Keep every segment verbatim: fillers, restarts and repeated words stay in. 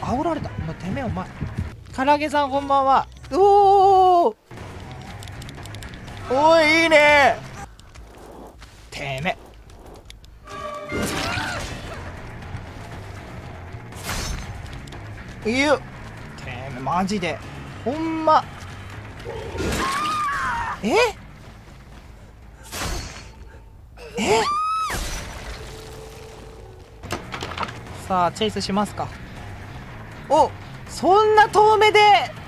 煽られた。お前てめえお前。唐揚げさんこんばんは。おおおいいいね。てめえいいよ。てめえマジでほんま。ええさあチェイスしますか。お、そんな遠目で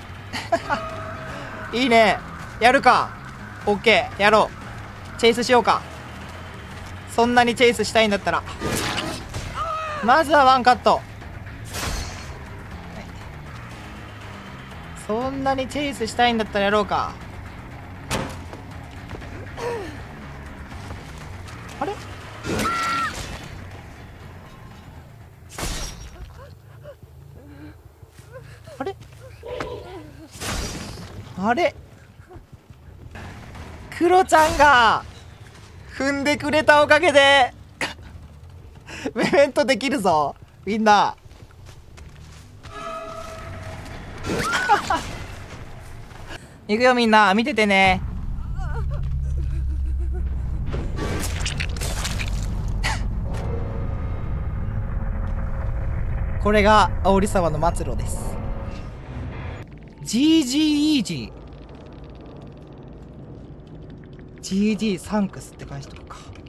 いいね。やるか。オッケーやろう。チェイスしようか。そんなにチェイスしたいんだったらまずはワンカット。そんなにチェイスしたいんだったらやろうか。あれあれあれクロちゃんが踏んでくれたおかげでメメントできるぞみんな。いくよみんな見ててね。これが煽り沢の末路です。 ジージー イージー ジージー サンクスって返しとくか。